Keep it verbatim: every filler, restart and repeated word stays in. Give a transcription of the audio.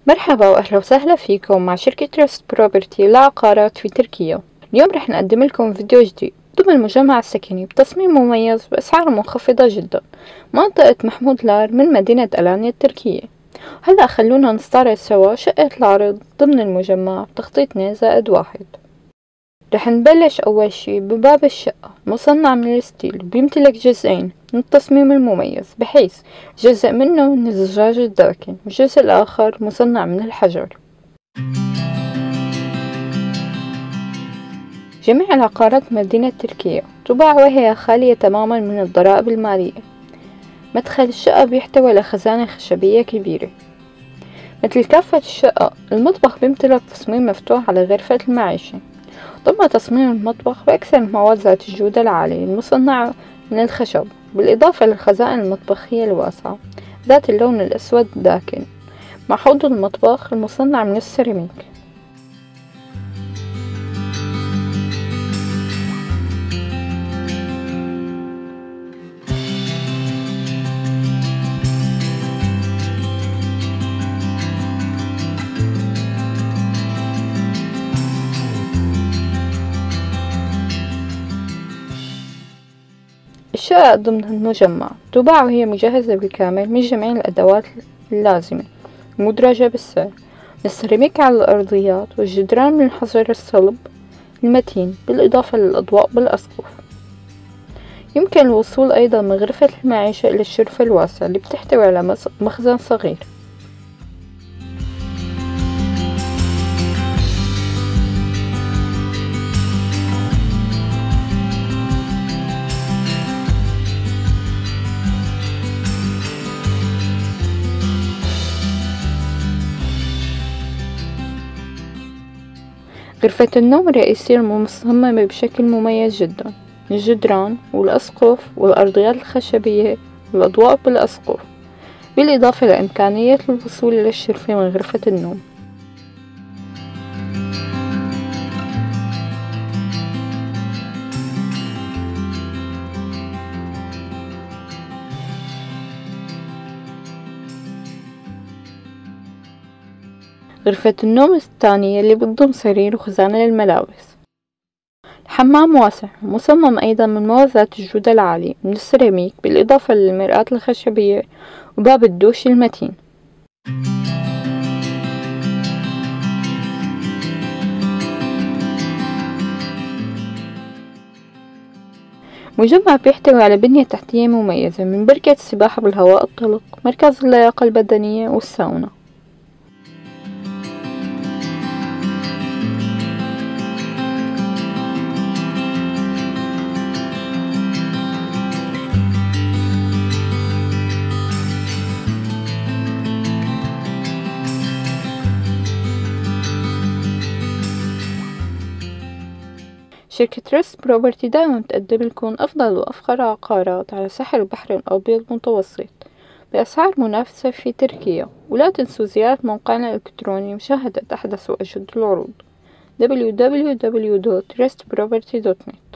مرحبا وأهلا وسهلا فيكم مع شركة ترست بروبرتي للعقارات في تركيا. اليوم رح نقدم لكم فيديو جديد ضمن المجمع السكني بتصميم مميز بأسعار منخفضة جدا، منطقة محمود لار من مدينة ألانيا التركية. هلأ خلونا نستعرض سوا شقة العرض ضمن المجمع بتخطيط اثنين زائد واحد. رح نبلش أول شي بباب الشقة، مصنع من الستيل بيمتلك جزئين من التصميم المميز، بحيث جزء منه من الزجاج الداكن والجزء الآخر مصنع من الحجر. جميع العقارات مدينة تركيا تباع وهي خالية تماما من الضرائب المالية. مدخل الشقة بيحتوي على خزانة خشبية كبيرة. مثل كافة الشقة، المطبخ بيمتلك تصميم مفتوح على غرفة المعيشة. ضم تصميم المطبخ بأكثر المواد ذات الجودة العالية المصنعة من الخشب، بالإضافة للخزائن المطبخية الواسعة ذات اللون الأسود الداكن، مع حوض المطبخ المصنع من السيراميك. الشقق ضمن المجمع تباع وهي مجهزة بالكامل من جميع الأدوات اللازمة، مدرجة بالسعر، من السيراميك على الأرضيات والجدران من الحجر الصلب المتين، بالإضافة للأضواء بالأسقف. يمكن الوصول أيضا من غرفة المعيشة إلى الشرفة الواسعة اللي بتحتوي على مخزن صغير. غرفة النوم الرئيسية مصممة بشكل مميز جدا، الجدران والأسقف والأرضيات الخشبية والأضواء بالأسقف، بالإضافة لإمكانية الوصول إلى الشرفة من غرفة النوم. غرفة النوم الثانية اللي بتضم سرير وخزانة للملابس. الحمام واسع مصمم أيضا من مواد ذات الجودة العالية من السيراميك، بالإضافة للمرآة الخشبية وباب الدوش المتين. مجمع بيحتوي على بنية تحتية مميزة من بركة السباحة بالهواء الطلق، مركز اللياقة البدنية والساونا. شركة ترست بروبرتي دائما تقدم لكم أفضل وأفخر عقارات على ساحل البحر الأبيض المتوسط بأسعار منافسة في تركيا. ولا تنسوا زيارة موقعنا الإلكتروني ومشاهدة أحدث وأجد العروض دبليو دبليو دبليو دوت ترست بروبرتي دوت نت.